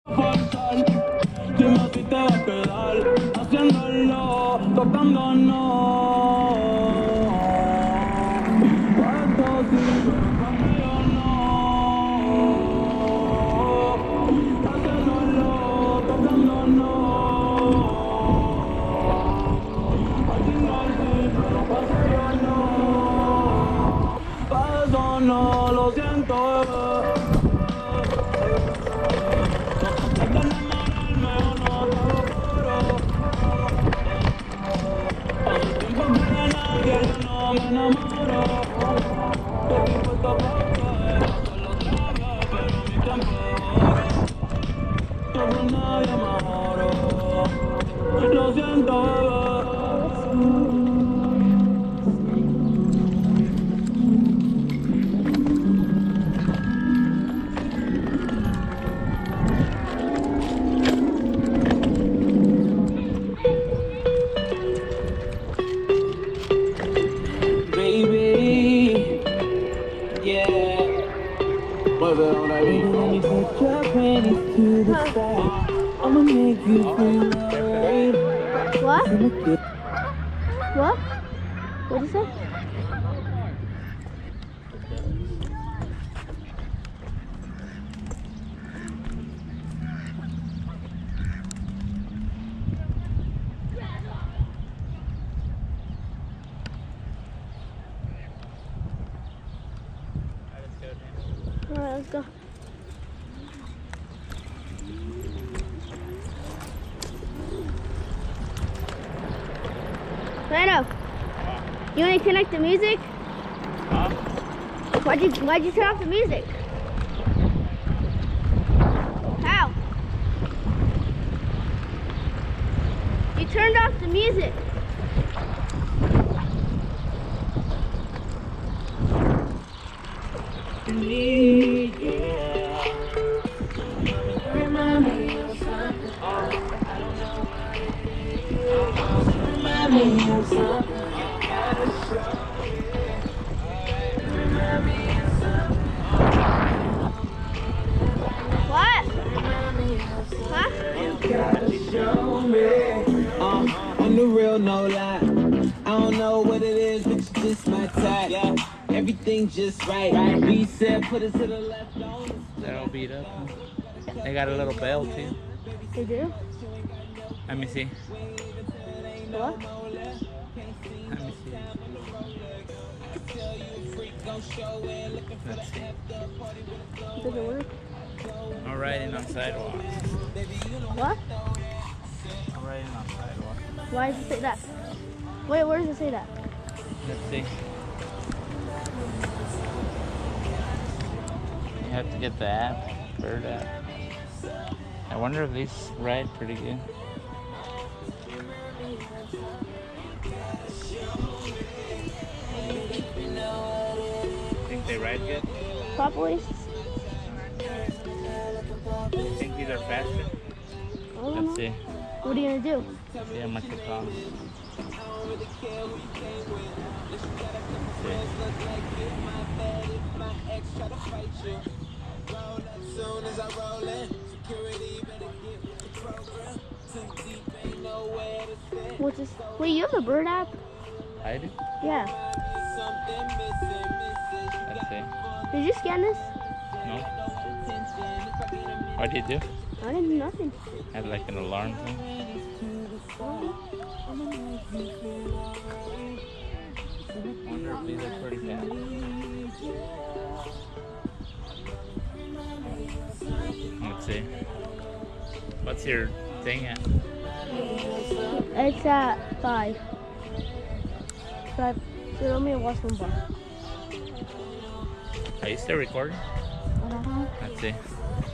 Dime si te vas a quedar haciéndolo, tocándonos. Puesto sí, pero conmigo no. Haciéndolo, tocándonos. Al final sí, pero conmigo no. Pa' eso no, lo siento, no me enamoro, estoy dispuesto a caer, hacerlo otra vez, pero mi tiempo es oro, yo con nadie me oro, lo siento, baby, yeah, vuelve ahora mismo. Put your panties to the side, I'ma make you feel alright. What? What? What did you say? Alright, let's go. Rhino, you want to connect the music? Huh? Why'd you turn off the music? How? You turned off the music. What? Huh? I'm the real, no lie. I don't know what it is, but you just my type. Yeah, everything just right. B said, put it to the left on. They're all beat up. They got a little bell too. They do? Let me see. What? Let me see. Let's see. Does it work? No riding on sidewalks. What? No riding on sidewalks. Why does it say that? Wait, where does it say that? Let's see. You have to get the app, Bird app. I wonder if these ride pretty good. Think they ride good? Probably. Think these are faster? I don't Let's know. see. What are you gonna do? See how much it costs. What's this? Wait, you have a Bird app? I do? Yeah. Let's see. Did you scan this? No? What do you do? I didn't do nothing. Had like an alarm thing? I wonder if these are pretty fast. Let's see. What's your thing at? It's at 5. 5. So let me watch one bar. Are you still recording? Let's see.